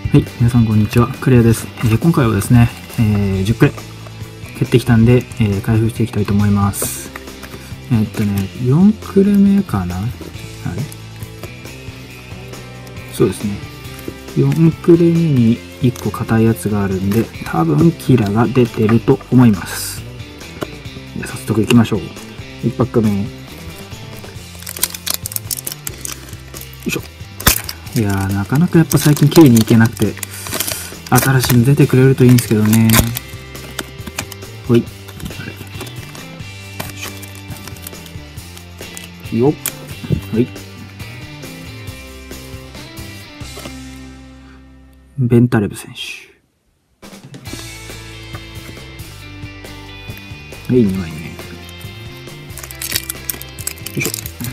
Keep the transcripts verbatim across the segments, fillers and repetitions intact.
はい、皆さんこんにちは、クレアです。えー、今回はですね、えー、じゅっクレ蹴ってきたんで、えー、開封していきたいと思います。えー、っとね、よんクレ目かなあれそうですね。よんクレ目にいっこ硬いやつがあるんで、多分キラが出てると思います。じゃあ早速いきましょう。いちパック目。よいしょ。いやー、なかなかやっぱ最近 K に行けなくて、新しいの出てくれるといいんですけどね。ほい。よっ。ほい。ベンタレブ選手。はい、にまいめ。よいし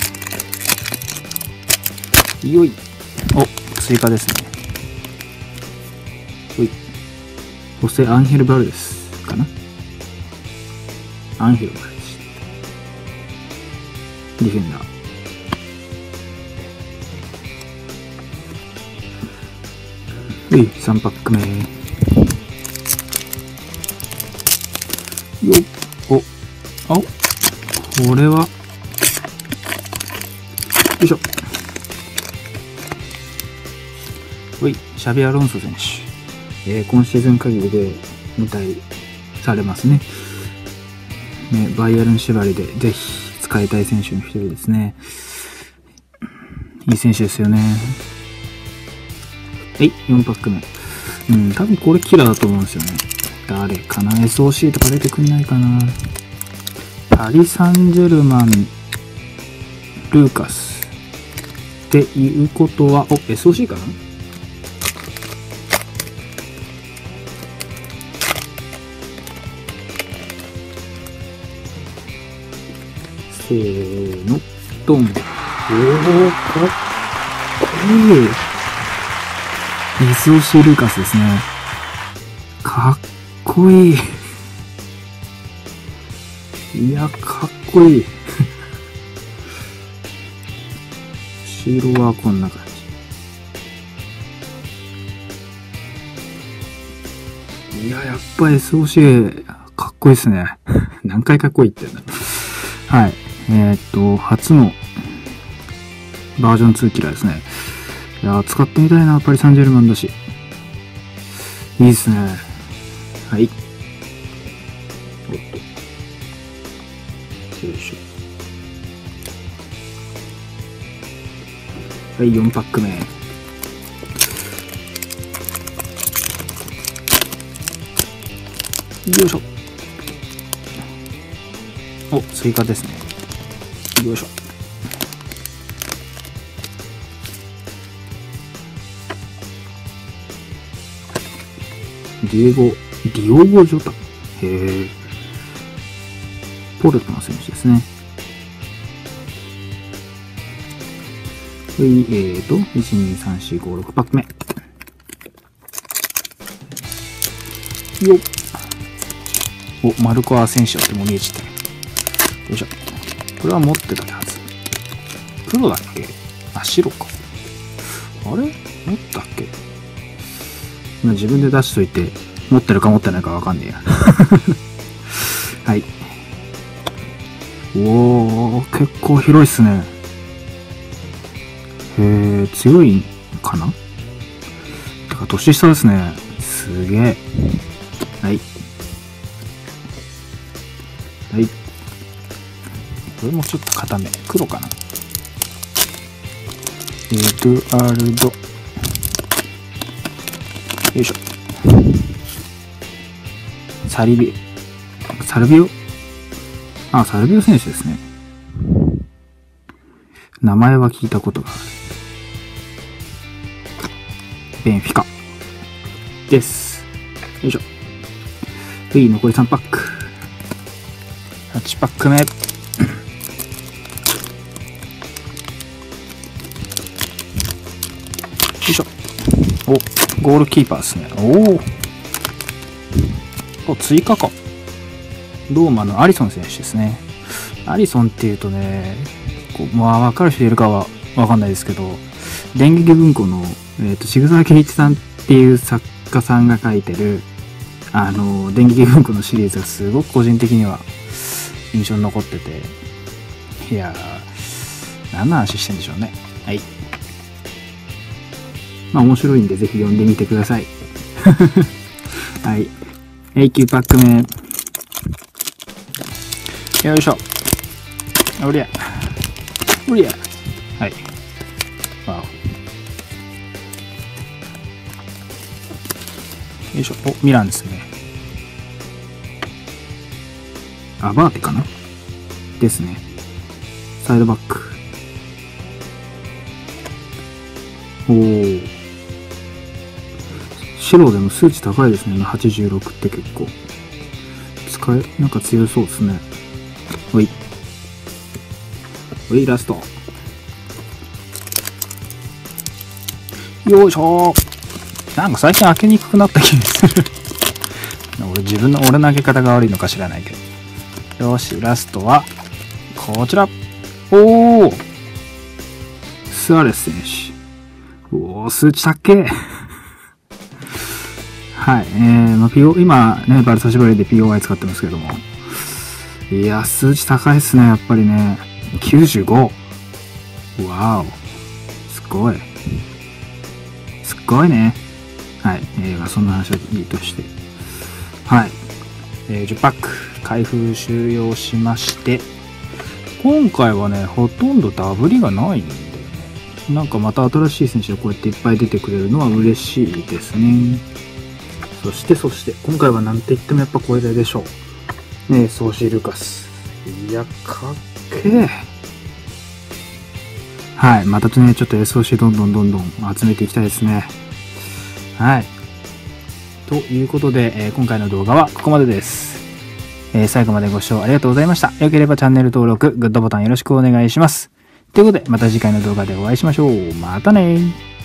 ょ。よい。お、追加ですね。ほい。ホセ・アンヘル・バルデスかなアンヘル・バルデス。ディフェンダー。ほい、さんパック目。よっ。お、あ、これは、よいしょ。ほい、シャビアロンソ選手、えー、今シーズン限りで引退されますね。ね、バイエルン縛りでぜひ使いたい選手の一人ですね。いい選手ですよね。はい、よんパック目。うん、多分これキラーだと思うんですよね。誰かな ?エスオーシー とか出てくんないかな。パリ・サンジェルマン、ルーカス。っていうことは、お、エスオーシー かなせーの、ドン。おー、かっこいい。エスオーシー ルーカスですね。かっこいい。いや、かっこいい。後ろはこんな感じ。いや、やっぱ エスオーシー かっこいいですね。何回かっこいいって言うんだ。はい。えー、っと、初のバージョンツーキラーですね。いやー、使ってみたいな、パリ・サンジェルマンだし。いいですね。はい。おっと。よいしょ。はい、よんパック目。よいしょ。お、追加ですね。よいしょ。ディエゴ、ディオゴ・ジョタ。へえ。ポルトの選手ですね。はい、えーと、いち、に、さん、よん、ご、ろくパック目。よっ。お、マルコア選手ってもう見えちゃったよ。よいしょ。これは持ってたはず。黒だっけあ、白か。あれ持ったっけ自分で出しといて、持ってるか持ってないかわかんねえや。はい。おー、結構広いっすね。へー、強いかなてか、年下ですね。すげえ。はい。はい。これもちょっと固め。黒かなエドアルド。よいしょ。サリビオ。サルビオあ、サルビオ選手ですね。名前は聞いたことがある。ベンフィカ。です。よいしょ。はい、残りさんパック。はちパック目。よいしょ。お、ゴールキーパーですね。おお。お、追加か。ローマのアリソン選手ですね。アリソンっていうとね、こうまあ、分かる人いるかは分かんないですけど、 電撃文庫の、えっと、渋沢圭一さんっていう作家さんが書いてる、あの、電撃文庫のシリーズがすごく個人的には印象に残ってて、いやー、何の話してんでしょうね。はい。まあ面白いんでぜひ読んでみてください。はい。はい、きゅうパック目。よいしょ。おりゃ。おりゃ。はい。わお。よいしょ。お、ミランですね。アバーテかなですね。サイドバック。おー。白でも数値高いですね。はちじゅうろくって結構。使え、なんか強そうですね。ほい。ほい、ラスト。よいしょー。なんか最近開けにくくなった気がする。俺自分の、俺の開け方が悪いのか知らないけど。よし、ラストは、こちら。おースアレス選手。おー、数値高え。はい。えー、まあ、ピーオー、今ね、バルサシバリで ピーオーアイ 使ってますけども。いや、数値高いっすね、やっぱりね。きゅうじゅうご。わーお。すごい。すっごいね。はい。えー、まあ、そんな話はいいとして。はい。えー、じゅうパック開封終了しまして、今回はね、ほとんどダブりがないんだよね。なんかまた新しい選手がこうやっていっぱい出てくれるのは嬉しいですね。そしてそして、今回はなんて言ってもやっぱこれでしょう。ねえ、ソーシー・ルカス。いや、かっけえ。はい。またね、ちょっと エスオーシー どんどんどんどん集めていきたいですね。はい。ということで、えー、今回の動画はここまでです。えー、最後までご視聴ありがとうございました。よければチャンネル登録、グッドボタンよろしくお願いします。ということで、また次回の動画でお会いしましょう。またねー。